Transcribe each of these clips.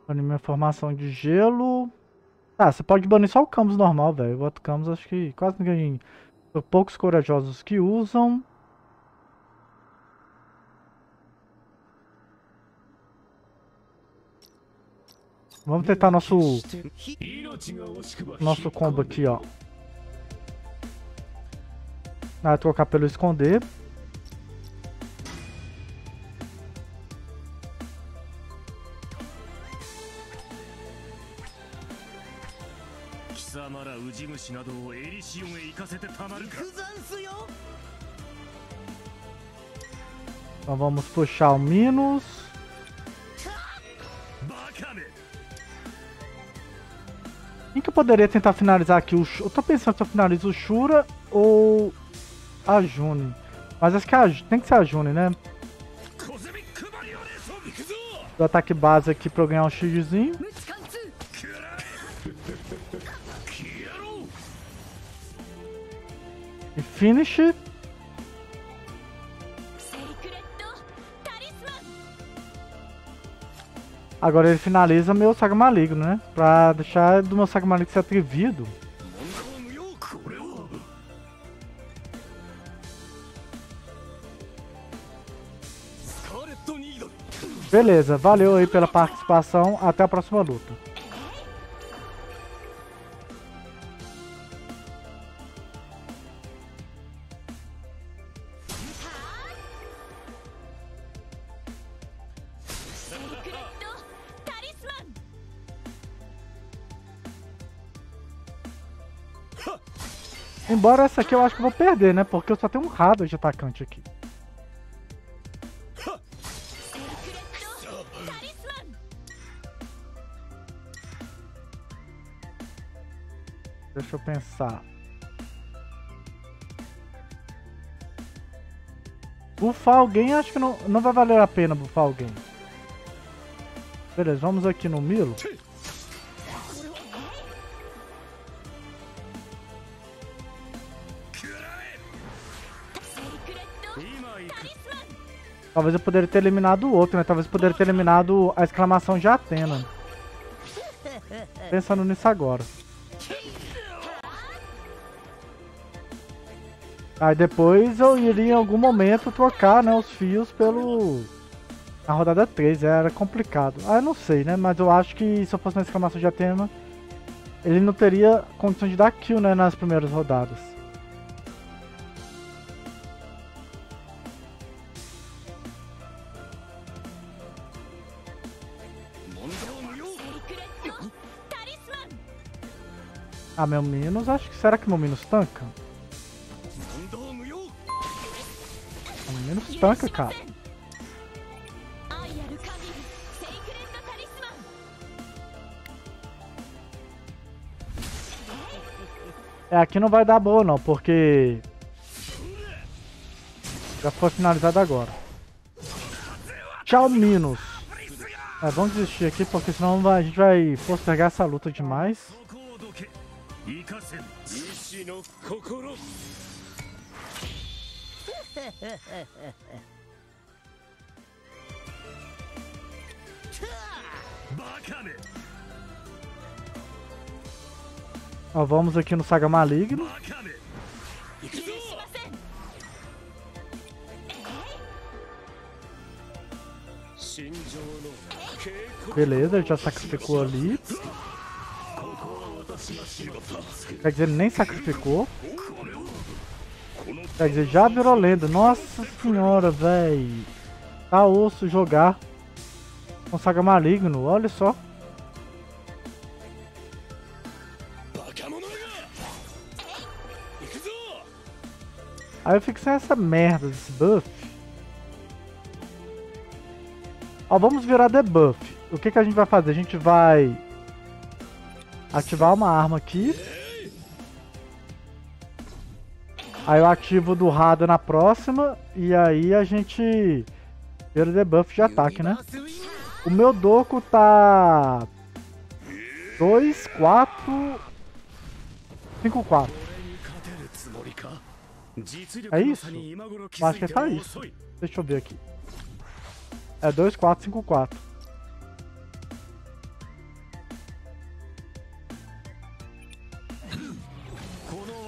Banir minha formação de gelo. Ah, você pode banir só o Camus normal, velho. O outro Camus acho que quase ninguém. São poucos corajosos que usam. Vamos tentar nosso combo aqui, ó. Ah, trocar pelo esconder. Então vamos puxar o Minos. Quem que eu poderia tentar finalizar aqui? Eu tô pensando se eu finalizo o Shura ou a June. Mas acho que tem que ser a June, né? Do ataque base aqui pra eu ganhar um shieldzinho. E finish. Agora ele finaliza meu Saga Maligno, né? Pra deixar do meu Saga Maligno ser atrevido. Beleza, valeu aí pela participação. Até a próxima luta. Embora essa aqui eu acho que eu vou perder, né? Porque eu só tenho um radar de atacante aqui. Deixa eu pensar. Buffar alguém, acho que não vai valer a pena buffar alguém. Beleza, vamos aqui no Milo. Talvez eu poderia ter eliminado o outro, né? Talvez eu poderia ter eliminado a exclamação de Athena. Pensando nisso agora. Aí depois eu iria em algum momento trocar, né, os fios na rodada 3, era complicado. Ah, eu não sei, né, mas eu acho que se eu fosse na exclamação de Athena, ele não teria condição de dar kill, né, nas primeiras rodadas. Ah, meu Minos, será que meu Minos tanca? Meu Minos tanca, cara. É, aqui não vai dar boa não, porque já foi finalizado agora. Tchau, Minos. É, vamos desistir aqui, porque senão a gente vai postergar essa luta demais. Ó, vamos aqui no Saga Maligno. Beleza, ele já sacrificou ali. Quer dizer, ele nem sacrificou. Quer dizer, já virou lenda. Nossa senhora, velho. Tá osso jogar com Saga Maligno, olha só. Aí eu fico sem essa merda desse buff. Ó, vamos virar debuff. O que a gente vai fazer? A gente vai ativar uma arma aqui. Aí eu ativo do Rada na próxima. E aí a gente vira debuff de ataque, né? O meu Doku tá 2, 4, 5, 4. É isso? Acho que é só isso. Deixa eu ver aqui. É 2, 4, 5, 4.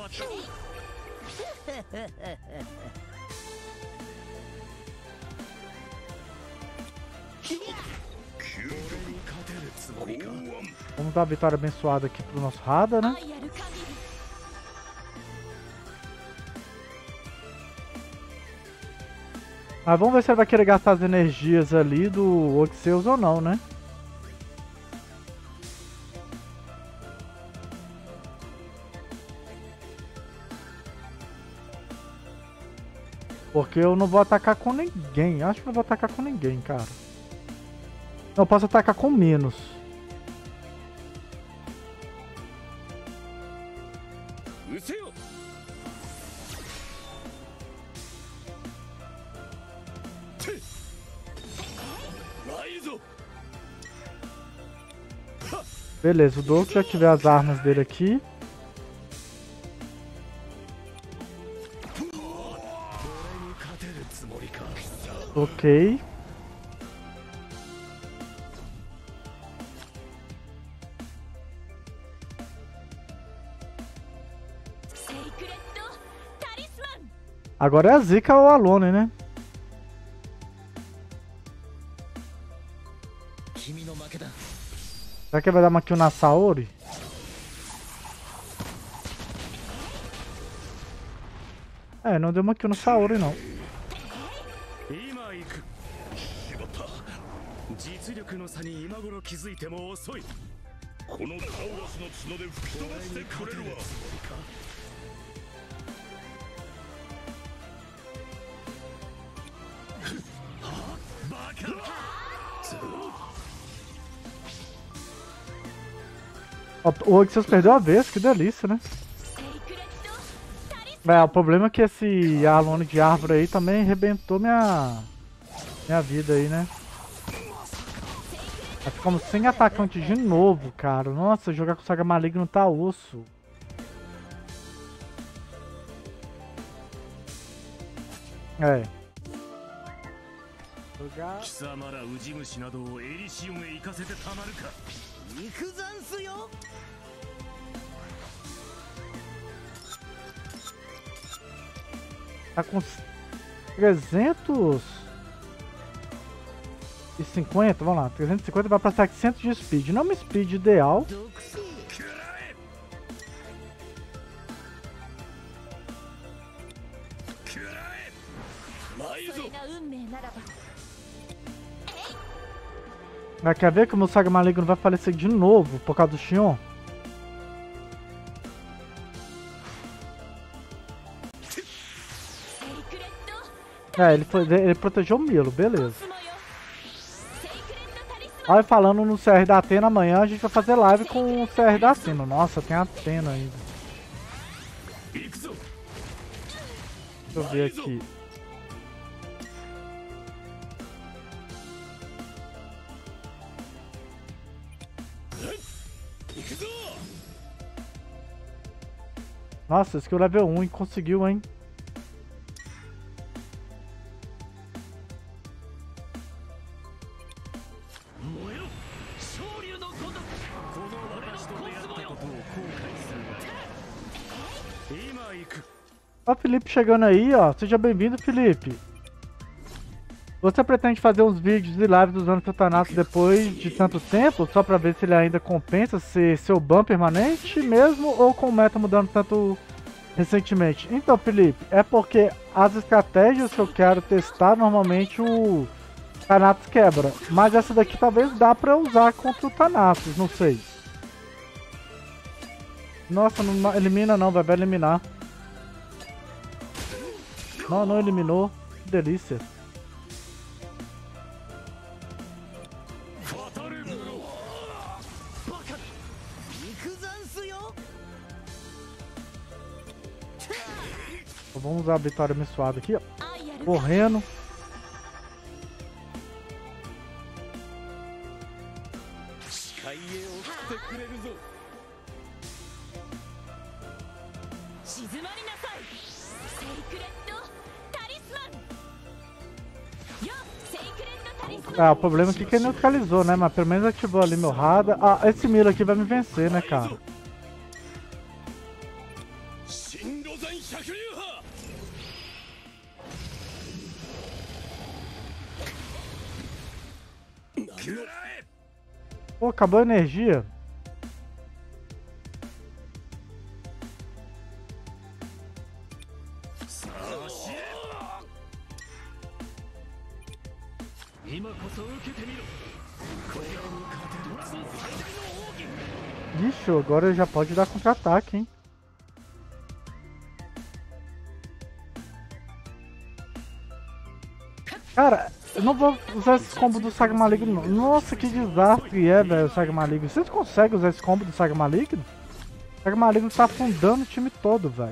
Vamos dar a vitória abençoada aqui pro nosso Hada, né? Mas vamos ver se ele vai querer gastar as energias ali do Odisseus ou não, né? Porque eu não vou atacar com ninguém. Acho que não vou atacar com ninguém, cara. Não, eu posso atacar com menos. Beleza, o Doku já tiver as armas dele aqui. Ok. Agora é a Zika ou a Alone, né? Será que vai dar uma kill na Saori? É, não deu uma kill no Saori, não. 実力の差に今頃気づいても遅い。このカオラスの角で吹き飛ばしてくれるわ。バカ。 O Odisseus perdeu a vez, que delícia, né? É, o problema é que esse Alone de árvore aí também arrebentou minha vida aí, né? Nós ficamos sem atacante de novo, cara. Nossa, jogar com Saga Maligno tá osso. É. Jogar... Tá com 350, vamos lá, 350 vai pra 700 de speed, não é uma speed ideal. Quer ver que o meu Saga Maligno vai falecer de novo por causa do Xion? É, ele protegeu o Milo, beleza. Olha, falando no CR da Athena, amanhã a gente vai fazer live com o CR da Athena. Nossa, tem a Athena ainda. Deixa eu ver aqui. Nossa, esse que é o level 1 e conseguiu, hein? Ó, Felipe chegando aí, ó. Seja bem-vindo, Felipe. Você pretende fazer uns vídeos de live usando o Thanatos depois de tanto tempo? Só pra ver se ele ainda compensa ser seu ban permanente mesmo ou com o meta mudando tanto recentemente? Então, Felipe, é porque as estratégias que eu quero testar normalmente o Thanatos quebra. Mas essa daqui talvez dá pra usar contra o Thanatos, não sei. Nossa, não elimina não, vai eliminar. Não, não eliminou. Que delícia. Vamos usar a vitória abençoada aqui, ó. Correndo. Ah, o problema aqui é que ele neutralizou, né? Mas pelo menos ativou ali meu radar. Ah, esse Milo aqui vai me vencer, né, cara? 灼流波 Pô, acabou a energia. Ixi, agora já pode dar contra-ataque, hein? Cara, eu não vou usar esse combo do Saga Maligno, não. Nossa, que desastre é, velho, o Saga Maligno. Vocês conseguem usar esse combo do Saga Maligno? O Saga Maligno tá afundando o time todo, velho.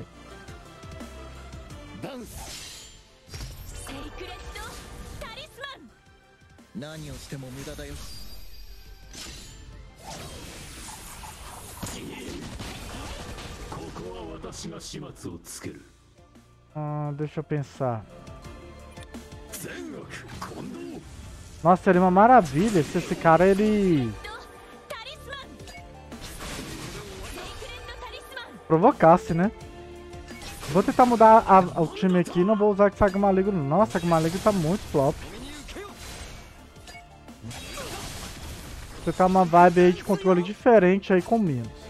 Deixa eu pensar. Nossa, seria uma maravilha se esse cara, ele provocasse, né? Vou tentar mudar o time aqui, não vou usar o Saga Maligno. Nossa, o Saga Maligno tá muito flop. Vou tentar uma vibe aí de controle diferente aí com Minos.